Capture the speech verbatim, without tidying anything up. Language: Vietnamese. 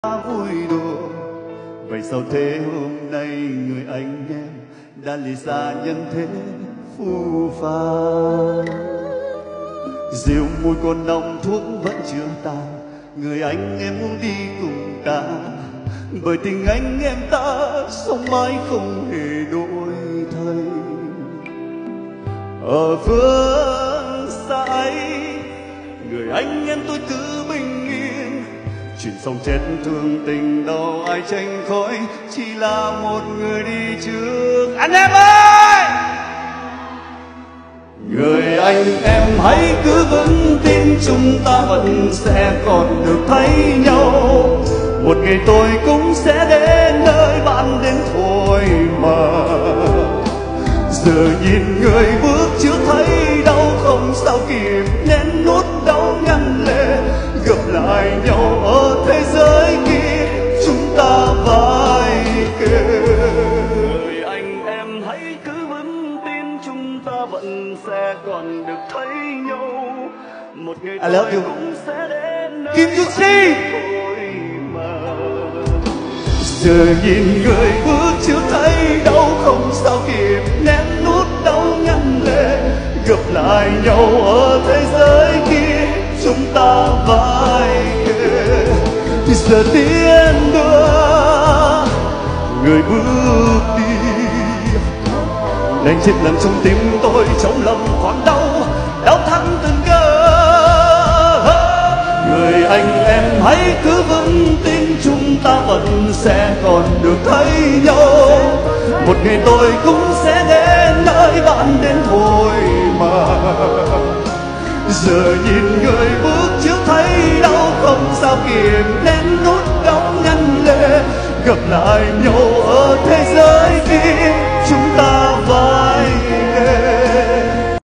vui đùa. Vậy sao thế hôm nay người anh em đã lìa xa nhân thế phù phàng. Rượu mùi còn nồng thuốc vẫn chưa tàn, người anh em muốn đi cùng ta, bởi tình anh em ta sống mãi không hề đổi thay. Ở phương xa ấy, người anh em tôi cứ bình yên, chuyện sống chết thương tình đâu ai tranh khỏi, chỉ là một người đi trước. Anh em ơi, người anh em hãy cứ vững tin, chúng ta vẫn sẽ còn được thấy nhau. Một ngày tôi cũng sẽ đến nơi bạn đến thôi mà. Giờ nhìn người bước chưa thấy đâu, không sao kịp nén nuốt đau ngăn lệ. Gặp lại nhau ở thế giới kia, chúng ta vai kề. Người anh em hãy cứ vững tin, chúng ta vẫn sẽ còn được thấy nhau. Một ngày tôi cũng sẽ đến nơi Kim Yuji. Giờ nhìn người bước chưa thấy đâu, không sao kịp nén nuốt đau ngăn lệ. Gặp lại nhau ở thế giới kia, chúng ta vai kề. Thì giờ tiến đưa người bước đi, đánh chết lần trong tim tôi, trong lòng còn đau đau thắt từng cơ. Người anh em hãy cứ vững tin, chúng ta vẫn sẽ còn được thấy nhau. Một ngày tôi cũng sẽ đến nơi bạn đến thôi mà. Giờ nhìn người bước chưa thấy đâu, không sao kịp nén nút đau ngăn lệ. Gặp lại nhau